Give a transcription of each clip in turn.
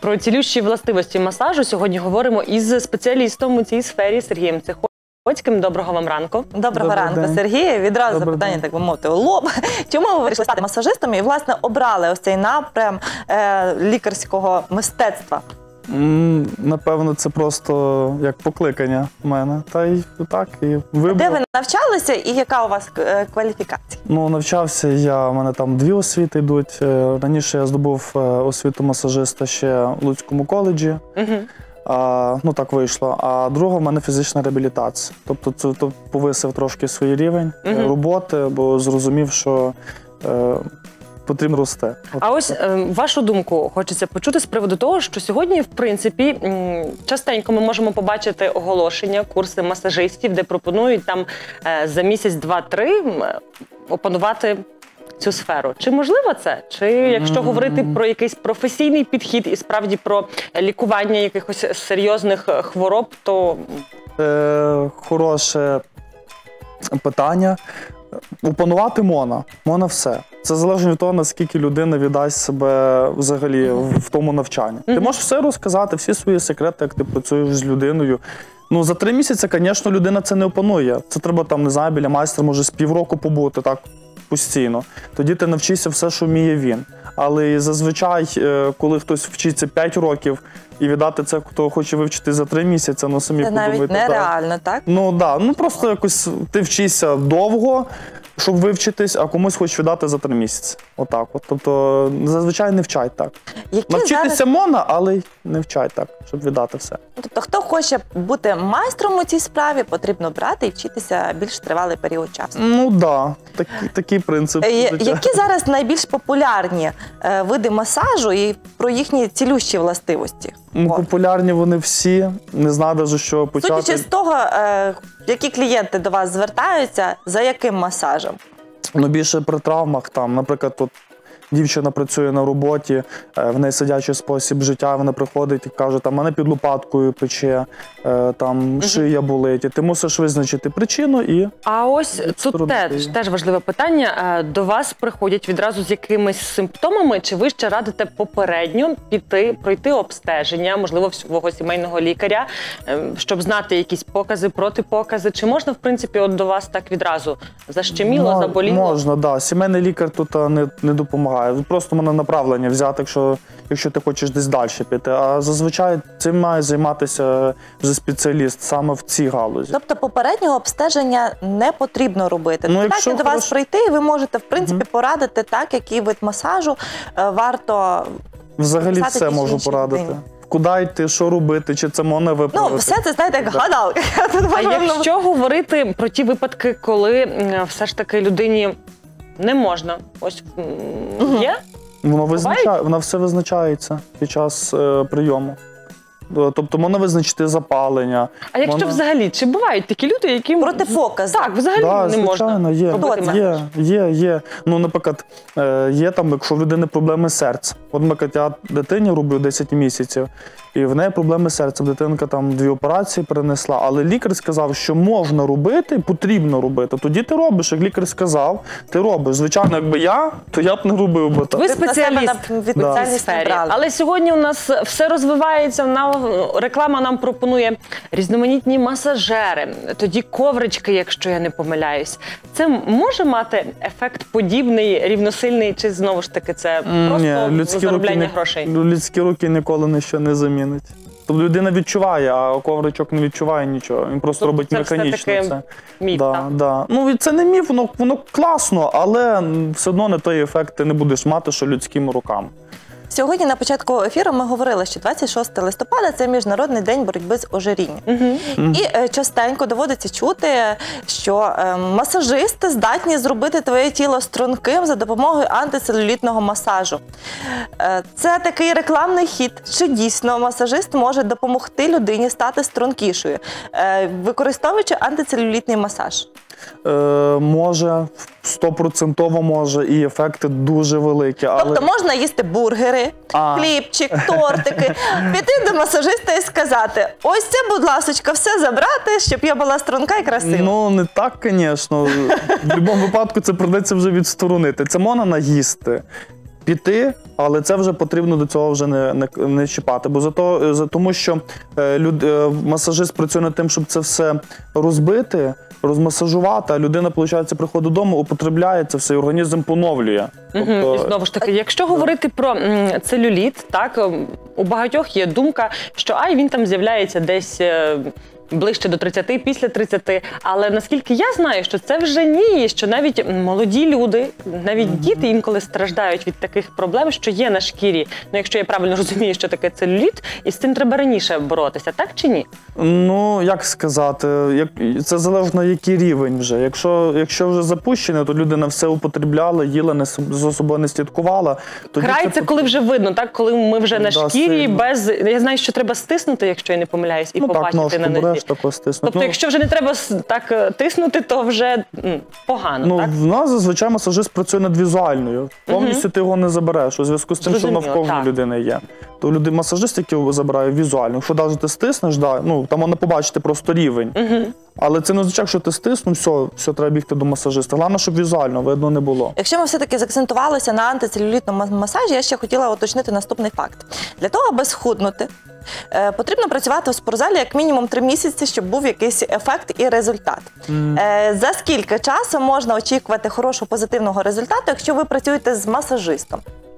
Про цілющі властивості масажу сьогодні говоримо із спеціалістом у цій сфері Сергієм Цихоцьким. Доброго вам ранку. Доброго ранку, Сергій. Відразу запитання, так би мовити, у лоб. Чому ви вирішили стати масажистом і, власне, обрали ось цей напрям лікарського мистецтва? Напевно, це просто як покликання в мене. Та й так, і вибрав. Де ви навчалися і яка у вас кваліфікація? Ну, навчався я, в мене там 2 освіти йдуть. Раніше я здобув освіту масажиста ще в Луцькому коледжі. Ну, так вийшло. А друга в мене фізична реабілітація. Тобто це повисив трошки свій рівень роботи, бо зрозумів, що потрібно рости. А ось вашу думку хочеться почути з приводу того, що сьогодні, в принципі, частенько ми можемо побачити оголошення, курси масажистів, де пропонують там за місяць, 2-3 опанувати цю сферу. Чи можливо це? Чи якщо говорити про якийсь професійний підхід і справді про лікування якихось серйозних хвороб, то… Хороше питання. Опанувати можна все. Це залежить від того, наскільки людина віддасть себе взагалі в тому навчанні. Ти можеш все розказати, всі свої секрети, як ти працюєш з людиною. Ну, за 3 місяці, звісно, людина це не опанує. Це треба, там, не знаю, біля майстра, може, з півроку побути, так, постійно. Тоді ти навчишся все, що вміє він. Але зазвичай, коли хтось вчиться 5 років і віддати це, хто хоче вивчити за 3 місяці, ну, самі подумайте. Це навіть нереально, так? Ну, так. Ну, просто якось ти вчишся довго, щоб вивчитись, а комусь хочеш віддати за 3 місяці. Отак от. Тобто, зазвичай не вчать так. Навчитися можна, але не вчать так, щоб віддати все. Тобто, хто хоче бути майстром у цій справі, потрібно брати і вчитися більш тривалий період часу. Ну, так. Такий принцип. Які зараз найбільш популярні види масажу і про їхні цілющі властивості? Популярні вони всі. Не знаю навіть, що почати. Судячи з того, які клієнти до вас звертаються, за яким масажем? Ну, більше при травмах, там, наприклад, тут дівчина працює на роботі, в неї сидячий спосіб життя, вона приходить і каже, там, мене під лопаткою пече, там, шия болить. І ти мусиш визначити причину і… А ось тут теж важливе питання. До вас приходять відразу з якимись симптомами, чи ви ще радите попередньо пройти обстеження, можливо, свого сімейного лікаря, щоб знати якісь покази, протипокази? Чи можна, в принципі, от до вас так відразу защеміло, заболіло? Можна, так. Сімейний лікар тут не допомагає. Просто мене направлення взяти, якщо ти хочеш десь далі піти. А зазвичай цим має займатися вже спеціаліст саме в цій галузі. Тобто попереднього обстеження не потрібно робити. Достатньо до вас прийти і ви можете, в принципі, порадити так, який вид масажу варто… Взагалі все можу порадити. Куди йти, що робити, чи це можна виправити? Ну, все це, знаєте, як гадалка. А якщо говорити про ті випадки, коли все ж таки людині не можна, ось є? Воно все визначається під час прийому. Тобто можна визначити запалення. А якщо взагалі, чи бувають такі люди, які… Протипокази. Так, взагалі не можна робити масаж? Є. Ну, наприклад, є там, якщо в людини проблеми з серцем. От, наприклад, я дитині роблю 10 місяців, і в неї проблеми з серцем. Дитинка там 2 операції перенесла, але лікар сказав, що можна робити, потрібно робити. Тоді ти робиш, як лікар сказав, ти робиш. Звичайно, якби я, то я б не робив би так. Ви спеціаліст в цій сфері. Але сьогодні у нас все розвивається, реклама нам пропонує різноманітні масажери, тоді коврички, якщо я не помиляюсь. Це може мати ефект подібний, рівносильний, чи знову ж таки це просто заробляння грошей? Людські руки ніколи нічого не замінить. Тобто людина відчуває, а ковричок не відчуває нічого. Він просто робить механічно. Це все-таки міф, так? Ну, це не міф, воно класно, але все одно не той ефект ти не будеш мати, що людськими руками. Сьогодні на початку ефіру ми говорили, що 26 листопада – це Міжнародний день боротьби з ожирінням. І частенько доводиться чути, що масажисти здатні зробити твоє тіло струнким за допомогою антицелюлітного масажу. Це такий рекламний хід. Чи дійсно масажист може допомогти людині стати стрункішою, використовуючи антицелюлітний масаж? Може, 100% може, і ефекти дуже великі. Тобто можна їсти бургери, хлібчик, тортики, піти до масажиста і сказати, ось це, будь ласочка, все забрати, щоб я була струнка і красива. Ну, не так, звісно. В будь-якому випадку це придеться вже відсторонити. Це можна наїсти. піти, але це вже потрібно до цього вже не чіпати. Бо тому що масажист працює над тим, щоб це все розбити, розмасажувати, а людина, виходить, приходить додому, употребляє це все, і організм поновлює. І знову ж таки, якщо говорити про целюліт, так, у багатьох є думка, що він там з'являється десь ближче до 30, після 30, але наскільки я знаю, що це вже ні, що навіть молоді люди, навіть діти інколи страждають від таких проблем, що є на шкірі. Ну, якщо я правильно розумію, що таке целюліт, і з цим треба раніше боротися, так чи ні? Ну, як сказати, це залежно, який рівень вже. Якщо вже запущене, то людина все употребляла, їла, за собою не слідкувала. Край це коли вже видно, так? Коли ми вже на шкірі, без... Я знаю, що треба стиснути, якщо я не помиляюсь, і побачити на нозі. Тобто, якщо вже не треба так тиснути, то вже погано, так? В нас зазвичай масажист працює над візуальною. Повністю ти його не забереш, у зв'язку з тим, що навколо людини є. То масажист, який забирає візуально. Якщо навіть ти стиснеш, там можна побачити просто рівень. Але це не означає, що ти стиснув, все, треба бігти до масажиста. Головне, щоб візуально видно не було. Якщо ми все-таки заакцентувалися на антицелюлітному масажі, я ще хотіла уточнити наступний факт. Для того, аби схуднути, потрібно працювати в спортзалі як мінімум 3 місяці, щоб був якийсь ефект і результат. За скільки часу можна очікувати хорошого позитивного результату, якщо ви працюєте з масажистом?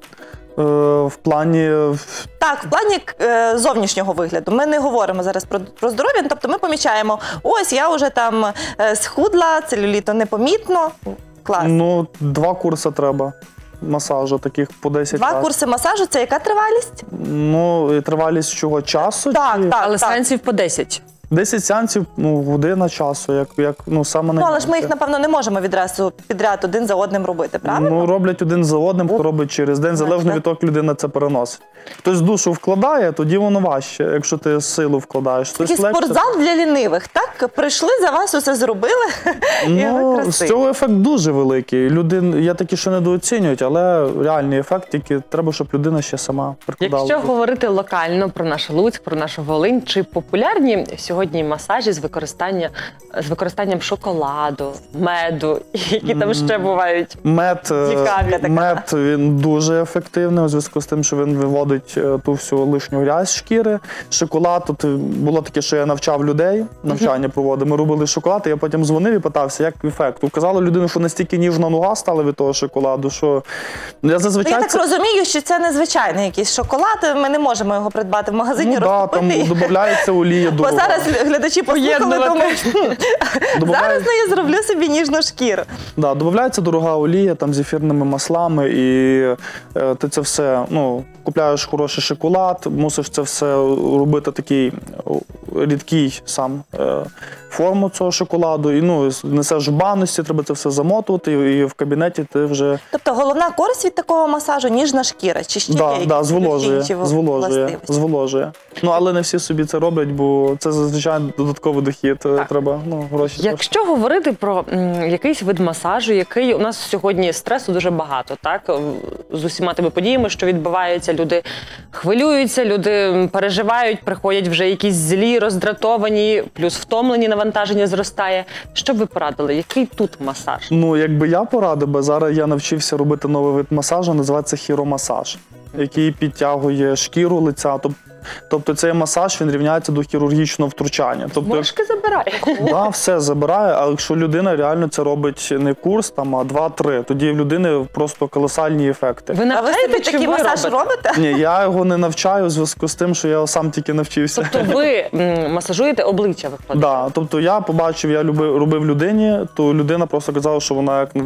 В плані... Так, в плані зовнішнього вигляду. Ми не говоримо зараз про здоров'я, тобто ми помічаємо, ось я вже там схудла, целюліту непомітно. Клас. 2 курси треба масажу, таких по 10 разів. 2 курси масажу, це яка тривалість? Тривалість чого? Часу? Так, але сеансів по 10. 10 сеансів, година часу, саме найменше. Але ж ми їх, напевно, не можемо відразу підряд один за одним робити, правильно? Роблять один за одним, хто робить через день, залежно від того, як людина це переносить. Хтось душу вкладає, тоді воно важче, якщо ти силу вкладаєш. Такий спортзал для лінивих, так? Прийшли, за вас усе зробили, і ви красиві. З цього ефект дуже великий. Я такі, що недооцінюють, але реальний ефект, тільки треба, щоб людина ще сама прикладала. Якщо говорити локально про наш Луцьк, про нашу Волинь, чи популярні сьогодні масажі з використанням шоколаду, меду, які там ще бувають цікаві? Мед, він дуже ефективний у зв'язку з тим, що він виводить ту всю лишню грязь з шкіри. Шоколад, було таке, що я навчав людей, навчання проводив, ми робили шоколад, і я потім дзвонив і питався, як ефект. Указала людину, що настільки ніжна нога стала від того шоколаду, що я зазвичай... Я так розумію, що це незвичайний якийсь шоколад, ми не можемо його придбати в магазині, розкупити. Там додається олія до... Бо зараз глядачі послухали, думають, зараз я зроблю собі ніжну шкіру. Так, додається дорога олія там з ефірними маслами, і ти це все, купляєш хороший шоколад, мусиш це все робити такий рідкий сам форму цього шоколаду, і несеш в баночці, треба це все замотувати, і в кабінеті ти вже... Тобто головна користь від такого масажу – ніжна шкіра, чи ще є якісь інші властивості? Зволожує. Але не всі собі це роблять, бо це зазвичай додатковий дохід, треба гроші. Якщо говорити про якийсь вид масажу, який у нас сьогодні стресу дуже багато, так? З усіма тими подіями, що відбуваються, люди хвилюються, люди переживають, приходять вже якісь злі, роздратовані, плюс втомлені, навантаження зростає. Що б ви порадили? Який тут масаж? Якби я порадив би, зараз я навчився робити новий вид масажу, називається хіромасаж, який підтягує шкіру лиця. Тобто цей масаж, він рівняється до хірургічного втручання. Мошки забирає. Так, все забирає, але якщо людина реально це робить не курс, а 2-3, тоді в людини просто колосальні ефекти. Ви навчаєте, чи такий масаж робите? Ні, я його не навчаю у зв'язку з тим, що я сам тільки навчився. Тобто ви масажуєте обличчя, виходить? Так, тобто я побачив, я робив людині, то людина просто казала, що вона як на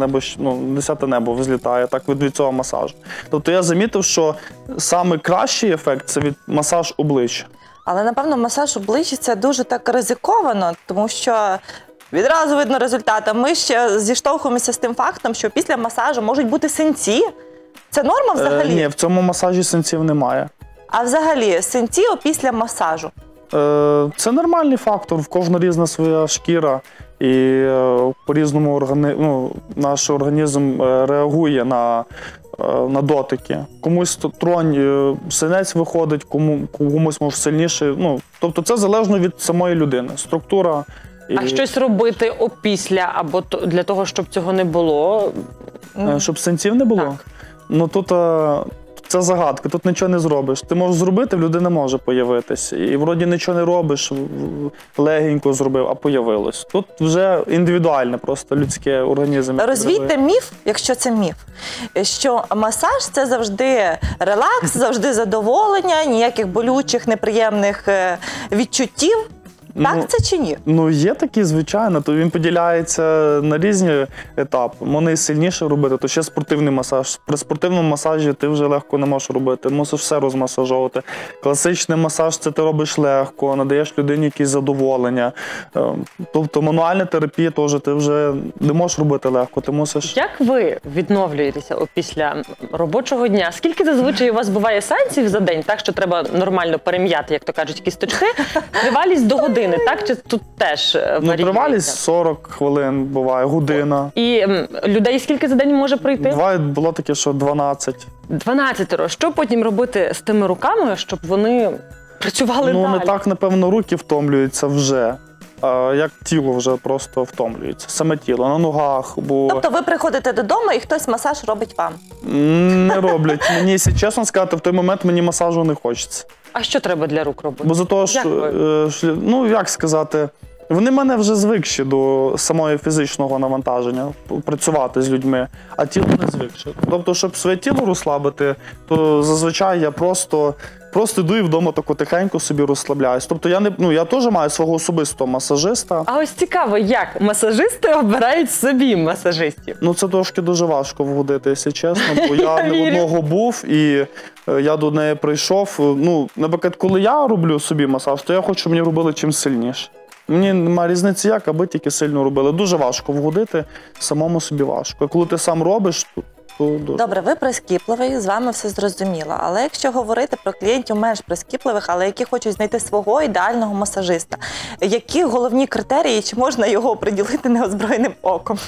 10-те небо взлітає, так від цього масажу. Тобто я замітив, що найкращий ефект – це від масаж обличчя. Але, напевно, масаж обличчя – це дуже так ризиковано, тому що відразу видно результати. Ми ще зіштовхуємося з тим фактом, що після масажу можуть бути синці. Це норма взагалі? Ні, в цьому масажі синців немає. А взагалі, синці після масажу? Це нормальний фактор, в кожного різна своя шкіра. І по-різному наш організм реагує на дотики. Комусь тронь, синець виходить, комусь може сильніше. Тобто це залежно від самої людини. Структура. А щось робити опісля або для того, щоб цього не було? Щоб синців не було? Так. Ну тут це загадка, тут нічого не зробиш. Ти можеш зробити, в людини може появитись. І вроді нічого не робиш, легенько зробив, а появилось. Тут вже індивідуальне, просто людське організм. Розвійте міф, якщо це міф, що масаж – це завжди релакс, завжди задоволення, ніяких болючих, неприємних відчуттів. Так це чи ні? Ну, є такі, звичайно, то він поділяється на різні етапи. Можна і сильніше робити, то ще спортивний масаж. При спортивному масажі ти вже легко не можеш робити, мусиш все розмасажовувати. Класичний масаж – це ти робиш легко, надаєш людині якісь задоволення. Тобто мануальна терапія теж ти вже не можеш робити легко, ти мусиш... Як ви відновлюєтеся після робочого дня? Скільки зазвичай у вас буває сеансів за день, так, що треба нормально перем'яти, як то кажуть, кісточки? Тривалість до години, так? Чи тут теж варіюється? Тривалість 40 хвилин буває, година. І людей скільки за день може прийти? Було таке, що 12. 12. Що потім робити з тими руками, щоб вони працювали далі? Ну, не так, напевно, руки втомлюються вже. Як тіло вже просто втомлюється, саме тіло, на ногах. Тобто ви приходите додому і хтось масаж робить вам? Не роблять. Мені, якщо чесно сказати, в той момент мені масажу не хочеться. А що треба для рук робити? Бо за того, ну як сказати, вони мене вже звикші до самого фізичного навантаження, працювати з людьми, а тіло не звикше. Тобто, щоб своє тіло розслабити, то зазвичай я просто йду і вдома тако тихенько собі розслабляюсь. Тобто я теж маю свого особистого масажиста. А ось цікаво, як масажисти обирають собі масажистів? Ну це трошки дуже важко вгодити, якщо чесно, бо я не одного був і я до неї прийшов. Ну, наприклад, коли я роблю собі масаж, то я хочу, щоб мені робили чим сильніше. Мені немає різниці як, аби тільки сильно робили. Дуже важко вгодити, самому собі важко. А коли ти сам робиш, то дуже. Добре, ви прискіпливий, з вами все зрозуміло. Але якщо говорити про клієнтів менш прискіпливих, але які хочуть знайти свого ідеального масажиста, які головні критерії, чи можна його приділити неозброєним оком?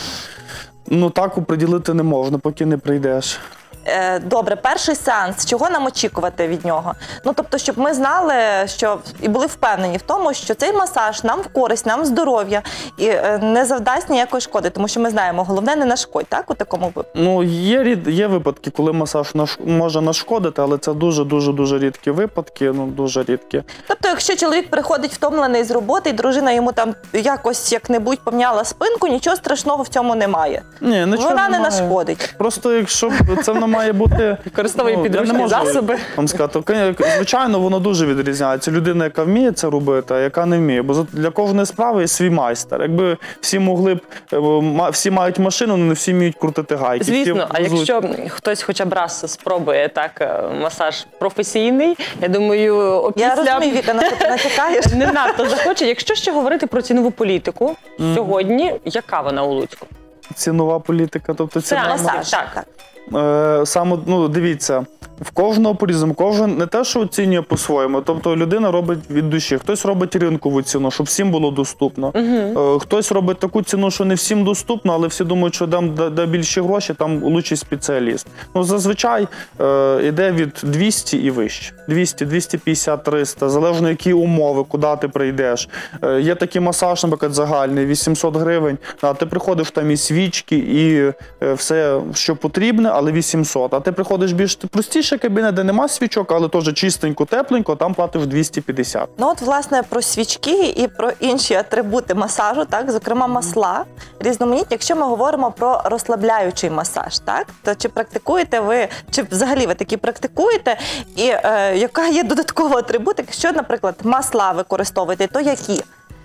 Ну так оприділити не можна, поки не прийдеш. Добре, перший сеанс, чого нам очікувати від нього? Ну, тобто, щоб ми знали, що і були впевнені в тому, що цей масаж нам в користь, нам в здоров'я і не завдасть ніякої шкоди, тому що ми знаємо, головне не нашкодь, так, у такому випадку? Ну, є випадки, коли масаж може нашкодити, але це дуже рідкі випадки, ну, дуже рідкі. Тобто, якщо чоловік приходить втомлений з роботи, і дружина йому там якось як-небудь пом'яла спинку, нічого страшного в цьому немає. Ні, нічого вона не немає. нашкодить. Просто якщо це воно має бути... Використовує підручні засоби. Вам сказати, звичайно, воно дуже відрізняється. Людина, яка вміє це робити, а яка не вміє. Бо для кожної справи є свій майстер. Якби всі могли б, всі мають машину, але не всі вміють крутити гайки. Звісно, а якщо хтось хоча б раз спробує так масаж професійний, я думаю, опісля... Я розумію, Віка, на що ти натякаєш. Не надто захоче. Якщо ще говорити про цінову політику, сьогодні, яка вона у Луцьку? Цінова політика, тобто Це масаж, так. Саме, ну, дивіться, в кожного по-різному, кожен не те, що оцінює по-своєму, тобто людина робить від душі, хтось робить ринкову ціну, щоб всім було доступно, хтось робить таку ціну, що не всім доступно, але всі думають, що де більші гроші, там лучший спеціаліст. Ну, зазвичай йде від 200 і вище, 200, 250, 300, залежно які умови, куди ти прийдеш. Є такий масаж, наприклад, загальний, 800 гривень, а ти приходиш, там і свічки, і все, що потрібне, але 800. А ти приходиш більш простіший кабінет, де нема свічок, але теж чистенько, тепленько, там платиш 250. Ну от, власне, про свічки і про інші атрибути масажу, так, зокрема масла, різноманітні. Якщо ми говоримо про розслабляючий масаж, так, то чи практикуєте ви, чи взагалі ви такі практикуєте, і яка є додаткова атрибут, якщо, наприклад, масла використовуєте, то які?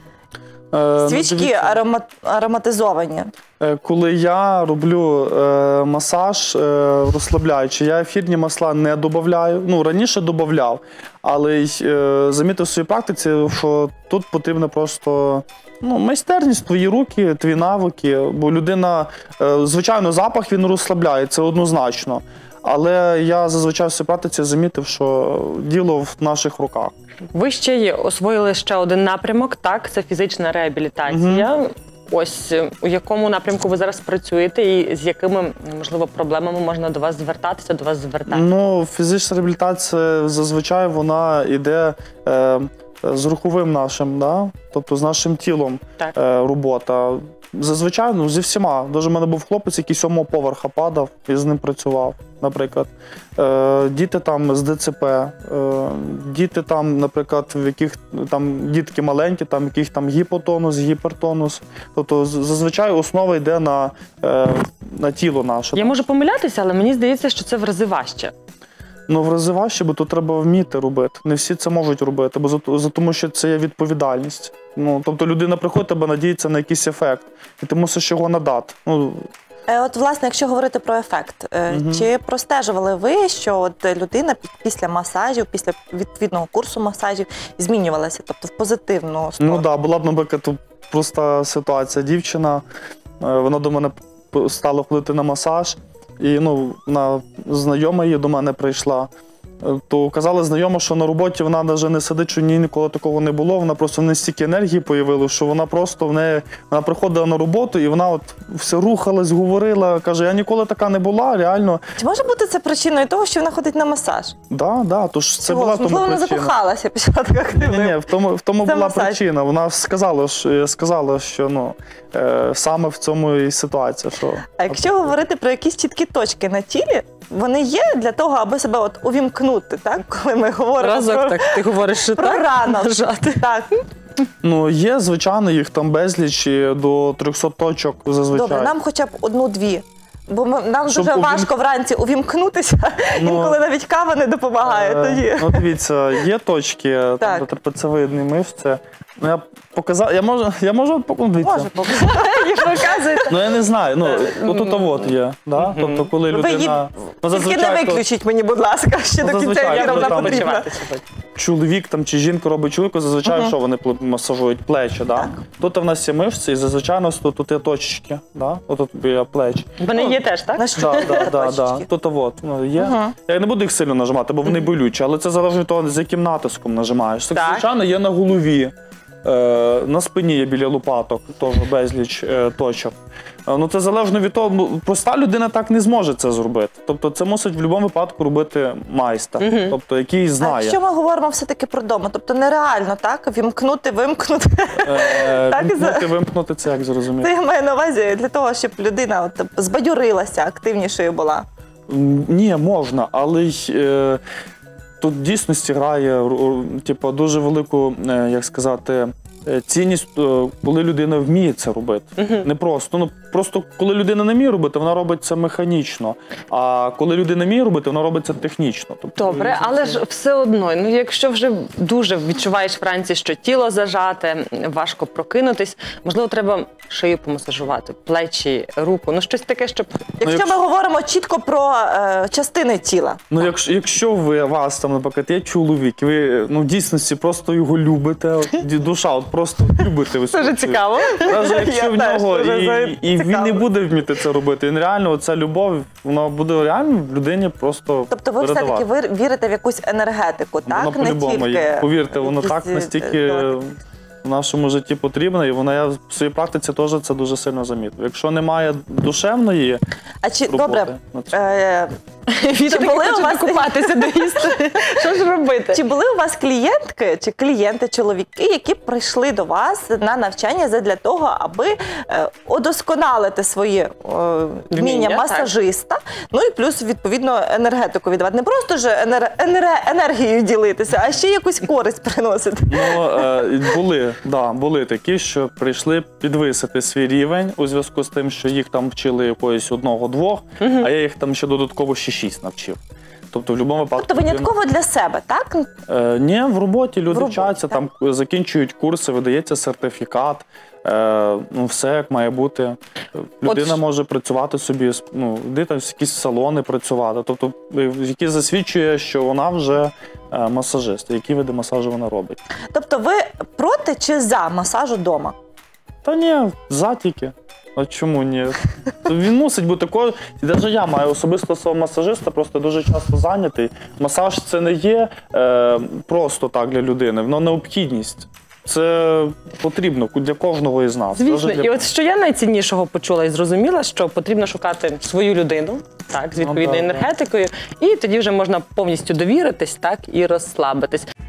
Свічки ароматизовані. Коли я роблю масаж розслабляючий, я ефірні масла не додаю. Ну, раніше додавав, але замітив в своїй практиці, що тут потрібно просто майстерність, твої руки, твої навики, бо людина, звичайно, запах він розслабляє, це однозначно. Але я зазвичай в своїй практиці замітив, що діло в наших руках. Ви ще освоїли ще один напрямок, так, це фізична реабілітація. Ось у якому напрямку ви зараз працюєте і з якими, можливо, проблемами можна до вас звертатися, до вас звертатися? Ну, фізична реабілітація зазвичай вона йде з руховим нашим, да? Тобто з нашим тілом Так. робота. Зазвичай, ну, зі всіма. Даже в мене був хлопець, який 7-го поверха падав і з ним працював, наприклад. Діти там з ДЦП, діти там, наприклад, в яких там дітки маленькі, там яких там гіпотонус, гіпертонус. Тобто зазвичай основа йде на тіло наше. Я можу помилятися, але мені здається, що це в рази важче. Ну, в рази важче, бо тут треба вміти робити. Не всі це можуть робити, бо тому що це є відповідальність. Ну, тобто людина приходить, тебе надіється на якийсь ефект, і ти мусиш його надати. Ну, От, власне, якщо говорити про ефект, чи простежували ви, що от людина після масажів, після відповідного курсу масажів змінювалася, тобто в позитивну сторону? ну так, була б, наприклад, тут проста ситуація. Дівчина, вона до мене стала ходити на масаж, і ну, вона знайома її до мене прийшла. То казала знайома, що на роботі вона навіть не сидить, що ні, ніколи такого не було. Вона просто в неї стільки енергії появилося, що вона просто вона приходила на роботу і вона от все рухалась, говорила. Каже, я ніколи така не була, реально. Чи може бути це причиною того, що вона ходить на масаж? Да, тож це була тому Можливо, вона причина. закохалася після так активно. Ні, в тому Це була масаж. причина. Вона сказала, що ну, саме в цьому і ситуація. Що... А якщо говорити про якісь чіткі точки на тілі, вони є для того, аби себе от увімкнути, так? Коли ми говоримо Разок так, ти говориш, що про так? ранок. Нажати. Так. Ну, є, звичайно, їх там безліч, і до 300 точок зазвичай. Добре, нам хоча б одну-дві. Бо нам Щоб дуже важко вранці увімкнутися, Ну, інколи навіть кава не допомагає тоді. Ну, дивіться, є точки, там, Так. де трапециевидні мишці. Ну, я показав, я можу дивіться. Може, показуєте. Ну, я не знаю, ну, отут є, да? Тобто, коли Ви її людина... Ну, тільки не зазвичай то- виключіть мені, будь ласка, ще до кінця зазвичай, ефіру коли вона там потрібна. чоловік там, чи жінка робить чоловіку, зазвичай, що вони масажують плечі, да? Тут в нас є мишці, і зазвичай тут є точечки, да? Отут біля плеч. Вони є теж, так? На що? Да. Точечки. Тут ну, є. Я не буду їх сильно нажимати, бо вони болючі, але це залежить від того, з яким натиском нажимаєш. Так, Так. звичайно, є на голові, на спині є біля лопаток, теж безліч точок. Ну, це залежно від того, проста людина так не зможе це зробити. Тобто це мусить в будь-якому випадку робити майстер, тобто який А знає. якщо ми говоримо все-таки про дома, тобто нереально, так? Вімкнути, вимкнути. Вимкнути це як зрозуміти? Це я маю на увазі для того, щоб людина от збадьорилася, активнішою була. Ні, можна, але й тут в дійсності грає типу, дуже велику, як сказати, цінність, коли людина вміє це робити. Не просто. Ну, просто коли людина не вміє робити, вона робить це механічно. А коли людина вміє робити, вона робить це технічно. Тобто, Добре, але ж все одно, ну якщо вже дуже відчуваєш вранці, що тіло зажате, важко прокинутись, можливо, треба шию помасажувати, плечі, руку, ну щось таке, щоб... Якщо ми говоримо чітко про частини тіла. Ну, якщо вас там, наприклад, є чоловік, ви в дійсності просто його любите, душа, просто любите. Дуже цікаво. Навіть якщо Я в теж нього дуже і він не цікаво. буде вміти це робити, він реально, ця любов, вона буде реально в людині просто Тобто ви все-таки вірите в якусь енергетику, так? Воно по-любому є. Повірте, воно так настільки в нашому житті потрібно, і я в своїй практиці теж це дуже сильно замітив. Якщо немає душевної А чи роботи, добре, Віта таки були у хоче вас- докупатися до істини. Що ж робити? чи були у вас клієнтки чи клієнти, чоловіки, які прийшли до вас на навчання задля того, аби удосконалити своє вміння так. масажиста, ну і плюс, відповідно, енергетику віддавати. Не просто ж енергією ділитися, а ще якусь користь приносити. Ну, були такі, що прийшли підвисити свій рівень у зв'язку з тим, що їх там вчили якоїсь 1-2, а я їх там ще додатково ще 6 навчив. Тобто в будь-якому випадку... Тобто винятково для себе, так? Ні, в роботі люди роботі, вчаться, так. там закінчують курси, видається сертифікат, ну все як має бути. Людина може працювати собі, йти там в якісь салони працювати, тобто які засвідчує, що вона вже масажист, які види масажу вона робить. Тобто ви проти чи за масажу вдома? Та ні, за тільки. А чому ні? Він мусить бути такою. І навіть я маю особисто свого масажиста, просто дуже часто зайнятий. Масаж це не є просто так для людини, воно необхідність. Це потрібно для кожного із нас. Звісно, Навіть для- і от що я найціннішого почула і зрозуміла, що потрібно шукати свою людину, так, з відповідною так, так. енергетикою, і тоді вже можна повністю довіритись, так, і розслабитись.